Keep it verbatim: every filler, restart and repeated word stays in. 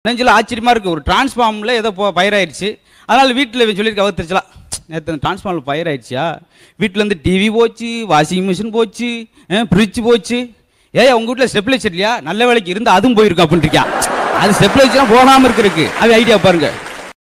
நெஞ்சில் ஆச்சரியமாக இருக்குது. ஒரு டிரான்ஸ்ஃபார்மில் ஏதோ போ பயிராயிடுச்சு. அதனால் வீட்டில் சொல்லியிருக்க அவர்த்திருச்சலாம், நேற்று டிரான்ஸ்ஃபார்மில் பயிராயிடுச்சா, வீட்டிலேருந்து டிவி போச்சு, வாஷிங் மிஷின் போச்சு, ஃப்ரிட்ஜ் போச்சு. ஏன் உங்கள் வீட்டில் ஸ்டெப்லைசர் இல்லையா, நல்ல வேலைக்கு இருந்தால் அதுவும் போயிருக்கு அப்படின்ட்டு இருக்கா. அது ஸ்டெப்லைசர்லாம் போகாமல் இருக்கிறதுக்கு அது ஐடியா பாருங்கள்.